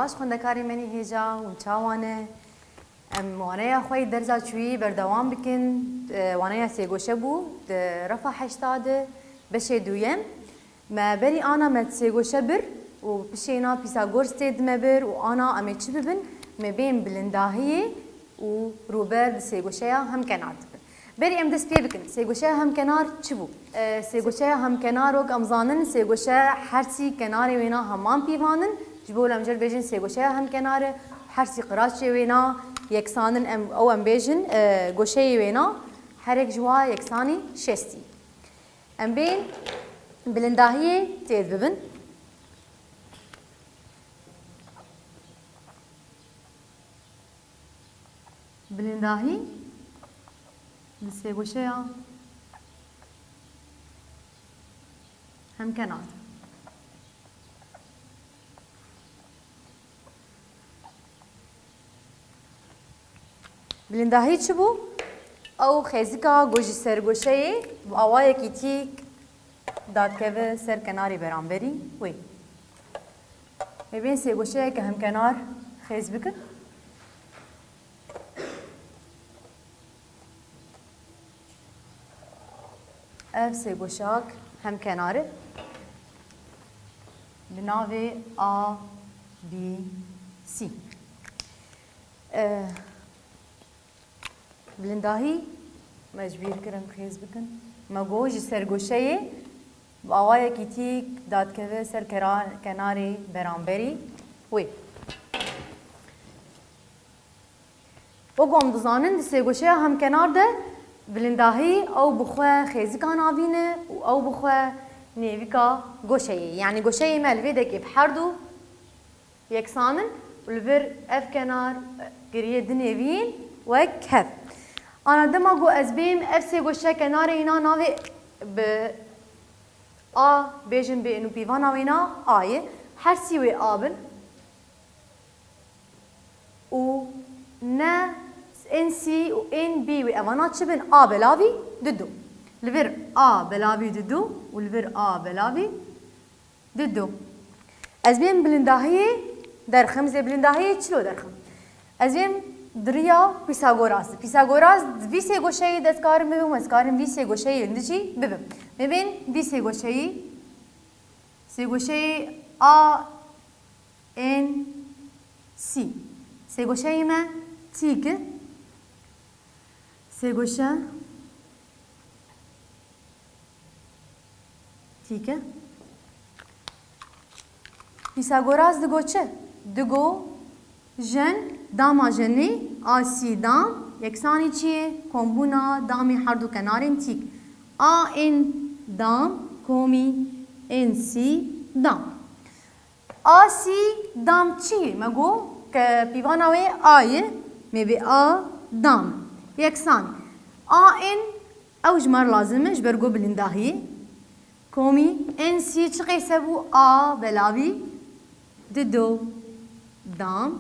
باش خوندکاری منی هیجا و چاوانه وانه خوی درزا چوی بردوام بکن وانه سیگوشه بو رفع 80 بشه دویم ما بری آنا مت سیگوشه بر و بشینا پیساگورس تید مبر و آنا امی چی ببن مبین بلنداهی و روبر سیگوشه هم کنار بری ام دست پی بکن سیگوشه هم کنار چی بو؟ سیگوشه هم کنار و امزانن سیگوشه هرسی کناری وینا همان پیوانن جبول امجر بیجن سیگوشه هم کناره هرسی قراچی وینا یکسانن او ام بیجن گوشه وینا هر یک جوا یکسانی شستی ام بین بلنداهی تید ببن بلنداهی سیگوشه هم کنار بلنداهی چی بو؟ او خیزیکا گوشی سرگوشه و آوای کیتیک داد که سر کناری برانبری وی ببین سرگوشه که هم کنار خیز بکن اف سرگوشاک هم کناره بناوی A B C بلنداهی مجبور کرم خیز بکن مگوج سرگوشه با آوای کیتیک داد که سر کناری برانبری وی بگم دزانن سرگوشه هم کنار ده بلنداهی او بخواه خیزی کان آوینه و او بخواه نیویکا گوشه یعنی گوشه ملوی ده که بحردو یکسانن ولور اف کنار گریه دنیوین و کف انا دما گو از بیم اف سی گوشه کنار اینا ناوی به آ بیجن به اینو پیوان آوینا آیه هر سیوی آبن و نه ان سی و ان بی و اوانا چه بین آ بلاوی ددو لور آ بلاوی ددو و لور آ بلاوی ددو از بیم بلنداهی درخم زی بلنداهی چلو درخم از بیم دریا پیساگوراس وی سی گوشه دستکارم ببیم دستکارم وی سی گوشه اندچی ببیم ببین وی سی گوشه آ ان سی سی گوشه ما تیک سی گوشه تیک پیساگوراس دگو چه دگو جن داما جنی آسی دام یکسانی چیه؟ کمبونا دامی هر دو کنارین تیک آ این دام کومی این سی دام آسی دام چیه؟ مگو که پیواناوی آیه می بی آ دام یکسان آ این اوج مر لازمش برگو بلنداهی کومی این سی چه قیسه بو آ بلاوی دو دام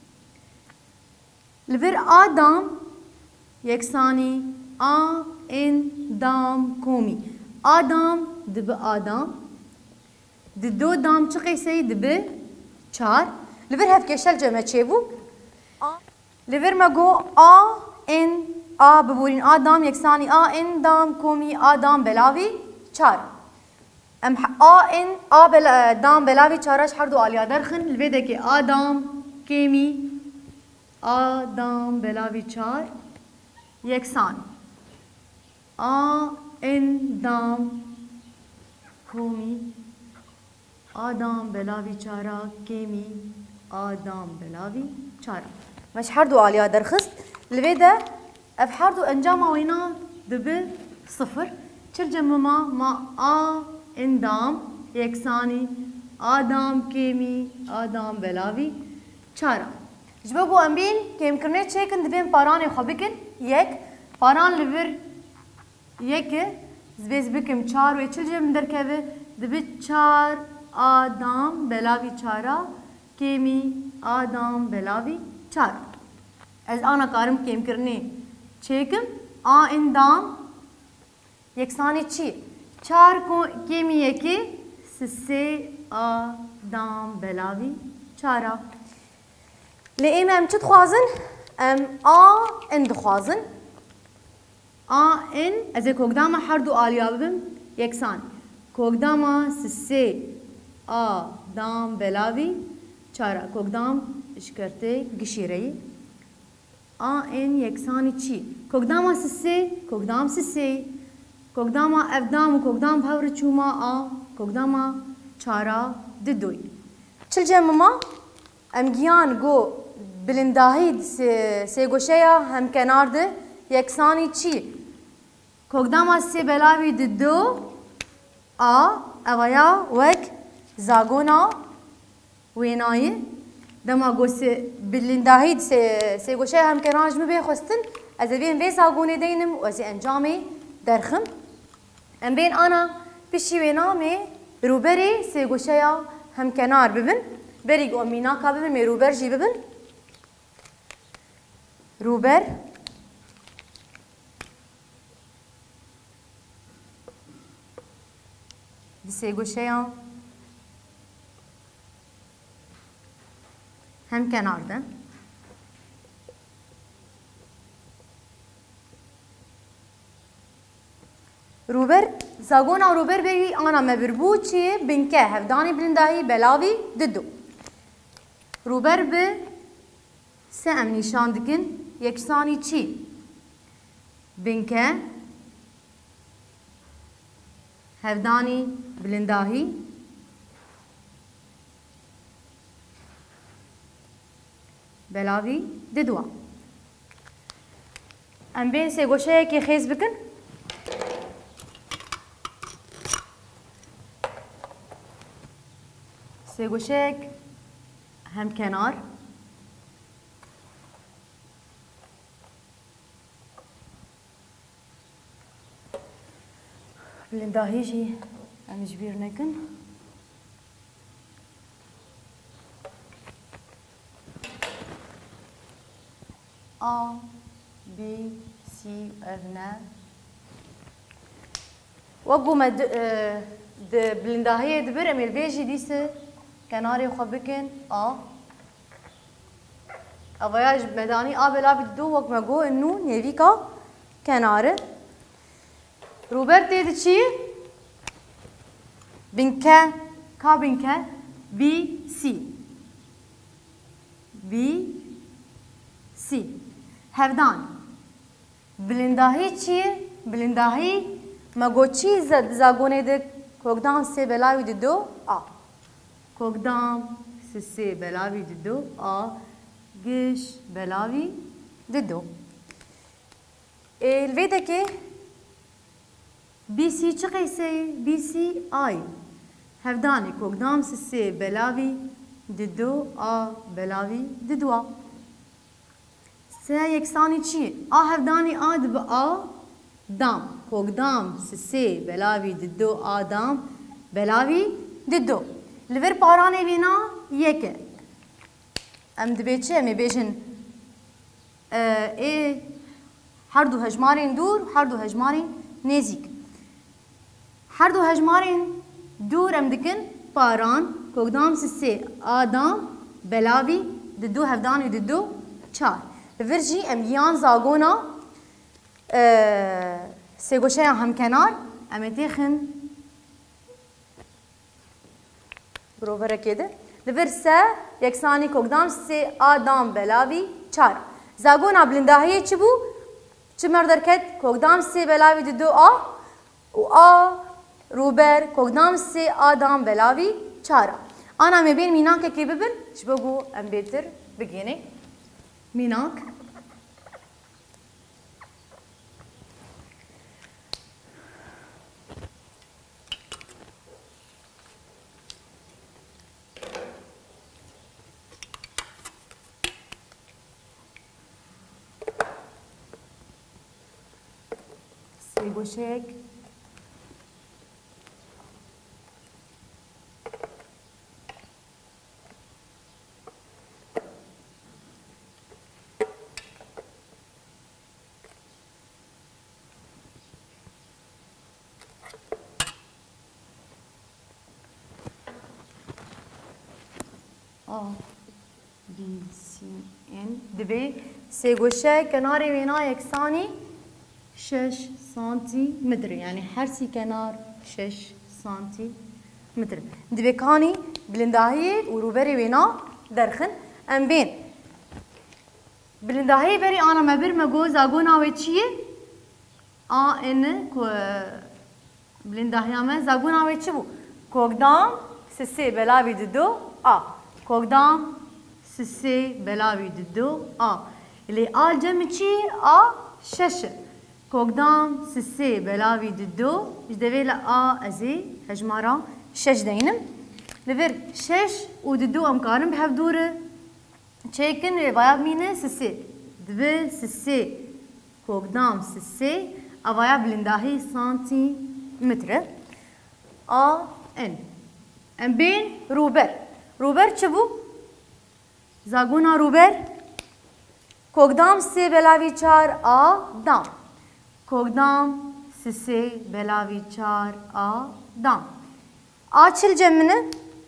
لور آدم یکسانی آ این دام کومی آدم دب آدم دو دام چه قیسه دب چار لور هف کشل جمع چه بو لور مگو آ این آ ببورین آدم یکسانی آ این دام کومی آدم بلاوی چار ام آ این آ دام بلاوی چارش هر دو آلیا درخن لویده که آدم کمی آدم بلاوی چار یکسان آ این دام کومی آدم بلاوی چارا کمی آدم بلاوی چارا مش هر دو آلیا درخست لویده اف هر دو انجام وینا دبه صفر چل جمع ما آ این دام یکسانی آدم کمی آدم بلاوی چارا جبه بو ام بین که امکنه چه کن دبین پاران خواه بکن یک پاران لور یک زبیز بکم چار و چل جمع در که دبی چار آدم بلاوی چارا کمی آدم بلاوی چارا از آنا کارم که امکنه چه کم آ این دام یکسانی چی؟ چار کمی یکی سه آدم بلاوی چارا لئیم ام چه دخوازن؟ ام ان دخوازن ان از کوکداما هر دو آلیا ببین یکسان کوکداما سه دام بلاوی چارا کوکدام اشکرته گشیره ان یکسانی چی کوکداما سه کوکدام سه کوکداما افدام و کوکدام پاور چوما کوکداما چارا دوی چل جمع ام گیان گو بلنداهید سه گوشیا هم کنار ده یکسانی چی کوکداما سه بلاوی دو اویا وک زاگونا وینایی دما گو بلنداهید سه گوشیا هم کنارش می بخستن از بین وی زاگونه دینم و از انجامی درخم ام بین آنا پیشی وینامی روبری سه گوشیا هم کنار ببین بری گو مینا کا ببین می روبر جی ببین روبر سه گوشیا هم کنار ده روبر زاگونا روبر بری آنا مبربو چیه بنکه هفدانی بلندهی بلاوی ددو روبر به سه ام نشان دکن یکسانی چی بنکه هفدانی بلندهی بلاوی ددوا ام بین سه گوشه که خیز بکن سه گوشک هم کنار بلنداهی جی هم جبیر نکن بی سی افنا وقو مد بلنداهی دبر امیل بیجی دیسه کناری خواب بکن اوایاج مدانی بلا بدو وقت مگو انو نیوی کا کناره روبرت دید چی؟ بینکه کا بینکه بی سی هفدان بلنداهی چیه؟ بلنداهی مگو چی زاگونه ده کوکدام سه بلاوی دو کوکدام سه بلاوی دو گش بلاوی دو الویده که بی سی چه قیسه؟ بی سی آی هفدانی کوکدام سه بلاوی دو بلاوی دو سه یکسانی چیه؟ هفدانی دب دام کوکدام سه بلاوی دو دام بلاوی دو لور پارانه بینا یکه ام دبی چه می بیشن هر دو هجمارین دور هر دو هجمارین نزیک هر دو هجمارین دور ام دکن پاران کوکدام سه آدام بلاوی دو هفدانی دو چار لور جی ام یان زاگونا سه گوشه هم کنار ام تیخن بروفره کده لور سه یکسانی کوکدام سه آدام بلاوی چار زاگونا بلنداهی چی بو؟ چه مردر کد؟ کوکدام سه بلاوی دو و روبر کوکدام سه آدام بلاوی چار آنا میبین میناک که ببین چه بگو ام بیتر بگینه میناک گوشک بی سی ان دبي سي گوشه کنار وینا یکسانی 6 سانتی متر يعني حرسي كنار 6 سانتي متر دبي كاني بلنداهي وروبري وينا درخن ام بين بلنداهي بري انا ما بر مگو زاگونا وچيه ان کو بلنداهي ما زاگونا وچي بو کوگدام سسي بلاوي ددو کوگدام سسي بلاوي ددو اللي جمچي شش کوگدام سسي بلاوي ددو جدوي لا ازي هجمارا شش دينم لبر شش وددو امكارم بهفدوره تشيكن روايا مينه سسي دبي سسي کوگدام سسي اوايا بلنداهي سانتي متر ان ام بين روبر چبو زاگونا روبر کوگدام سه بلاوی 4 دام کوگدام سه بلاوی 4 دام چل جمنه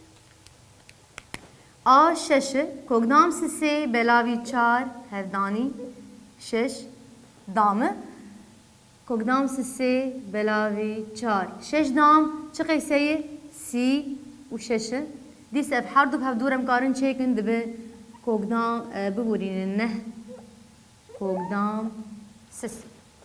شش کوگدام سه بلاوی 4 هفدانی 6 دامه کوگدام سه بلاوی 4 6 دام چه قیسه سی و شش دیس اف هر دو بهدورم کارن چیکن دبه کوگدام ببورین نه کوگدام سس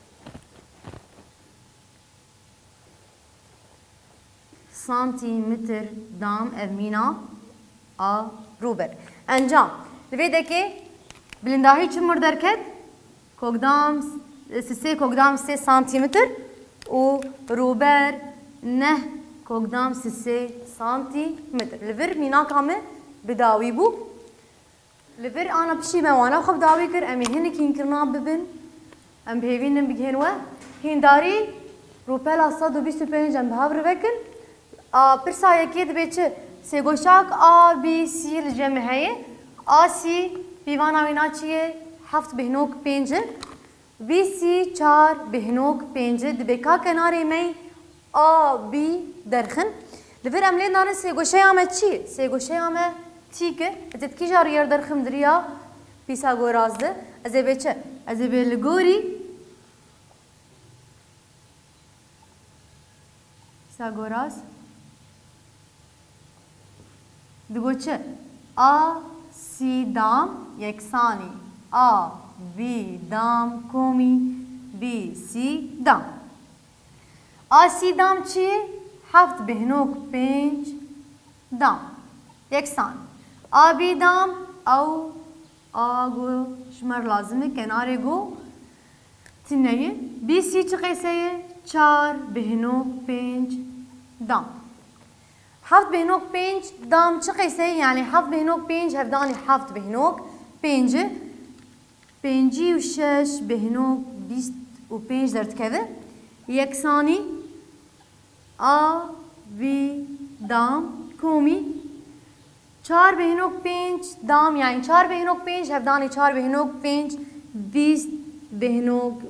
سانتیمتر دام افمینا روبر انجام لفيدا كي بلنداهي چمر دركت کوگدام سسي کوگدام 3 سانتيمتر و روبر نه کوگدام 3 سانتيمتر لفر مينا كامل بداوي بو لفر انا بشي ما وانا خب داوي كر امي هن كين كرنا ببن ام بهيفين بجهن و هين داري روبلا 125 ام بهاور وكن برسا يكيد بيچ سيگوشاك بي سي الجمع هي سي بيوانا ويناچيه هفت بهنوك 5 بي سي 4 بهنوك 5 دبكا کناري مي بي درخن لفر املي نار سيگوشيا ما چي سيگوشيا ما تيك اتت كي جار ير درخم دريا بيثاغوراس ده ازي بيچ ازي بلغوري بيثاغوراس دگو چه سی دام یکسانی بی دام کومی بی سی دام سی دام چیه؟ هفت بهنوک 5 دام یکسان بی دام او گو شمر لازمه کناره گو تنهی بی سی چه قیسه 4 بهنوک 5 دام هفت بهنوك 5 دام چه قیسه یعنی هفت بهنوك 5 هفدانی هفت بهنوك 5 5 و 6 بهنوك 25 درد كذا يكساني بي دام کومی 4 بهنوك 5 دام يعني 4 بهنوك 5 هفدانی 4 بهنوك 5 20 بهنوك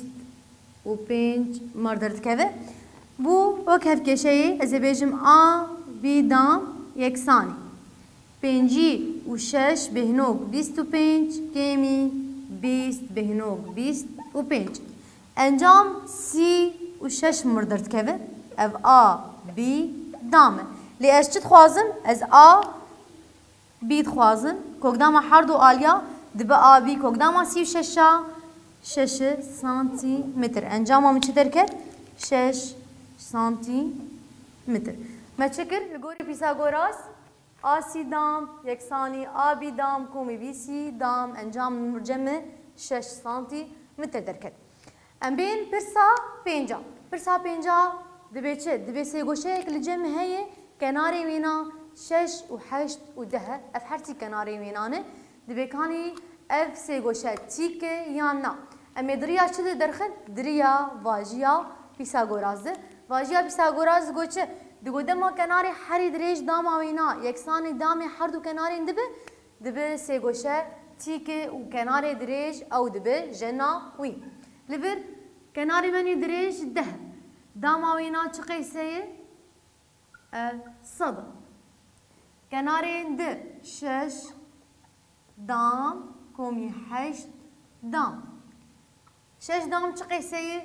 25 مر درد كذا بو وك هف كشي از بيجم بي دام يكساني 5 و 6 بهنوك 25 كيمي 20 بهنوك 25 انجام سي و 6 مردرت كذا اف بي دام لي اش تخوازم از بي تخوازم كوقدام حردو آليا دبا بي كوقدام سي و 6 سانتيمتر انجام هم چه دركت 6 سانتيمتر ما تشكر لغوري بيثاغوراس سي دام يكساني بي دام كومي بي سي دام انجام مرجمه 6 سانتيمتر دركت ام بين برسا 5 دبي سيگوشه الجمع هي كناري وينا 6 و 8 و 10 اف حرتي كناري وينانه دبي كاني اف سيگوشه تيك يا نا ام دريا چه درخن دريا واجيا بيثاغوراس واجيا بيثاغوراس گوچه دگو دما کناری هری دریج دام آوینا یکسانی دام هر دو کناری دبه سیگوشه تیک و کناری دریج او دبه جنا وی لبر کناری منی دریج ده دام آوینا چه قیسه صد کناری ده 6 دام كومي حشت دام. شش دام چه قیسه؟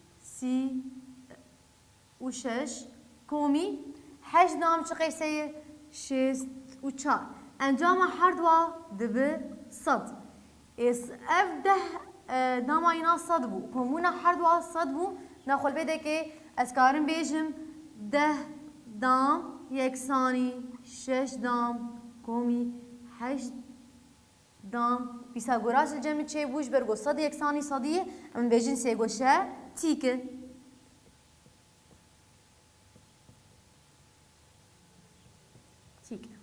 36 كومي. حش دام چه قیسه؟ 64. انجام هر دوا دبه صد. اس اف ده دام اینا صد بو. كومونا هر دوا صد بو. نخل بده که از کارم بیجم 10 دام یکسانی 6 دام كومي 8 دام. فيثاغورس الجمع چه بوش برگو صد یکسانی صدیه ام بیجن سیگوشه تیکه. تیکه.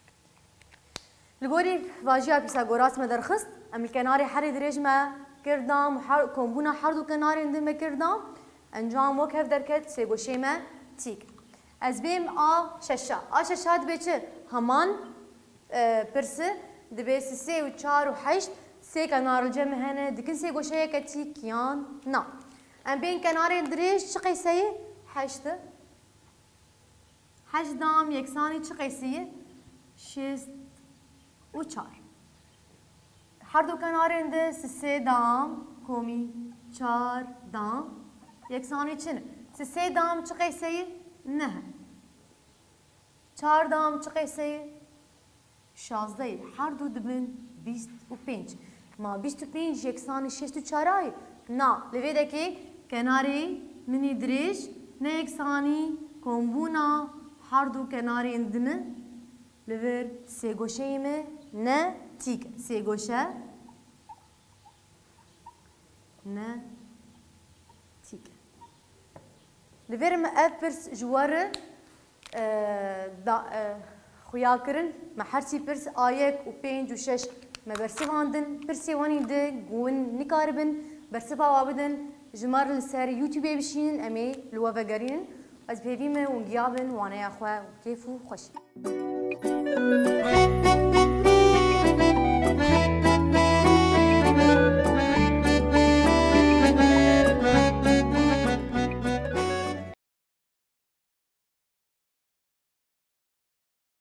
لگوری واجیا فيثاغورس مدرخست ام الکناری حری درج ما کردم کمبونا هر دو کناری اندم کردم انجام وک هف درکت سیگوشه ما تیک. از بیم ششا ششا دبی چه همان پرسه دبی سه و چهار و هشت سه کنار الجمع هنه دکن سیگوشه کتی کیان نا. ام بین کناری درج چه قیسه؟ هشت دام یکسانی چه قیسه؟ 6 و 4. هر دو کنار انده 3 دام كومي 4 دام یکسانی چنه؟ 3 دام چه قیسه؟ نه. 4 دام چه قیسه؟ 16. هر دو دبن 25. ما 25 یکسانی 6 و 4 ای؟ نه. لویده که کناری منی درش نه یکسانی کمبونا هر دو کناری اندمه لور سیگوشه ایمه نه تیک. سیگوشه نه تیک. لورم افرس جواره خویا کرن ما هرچی پرس آیک و 5 و 6 ما برسیواندن پرسی وانی ده گون نکاربن برسیوا وابدن جمار لسر یوتیوب بشین امی لوافه گرین از پیویم ونگیابن وانه اخوه و کیف و خوش.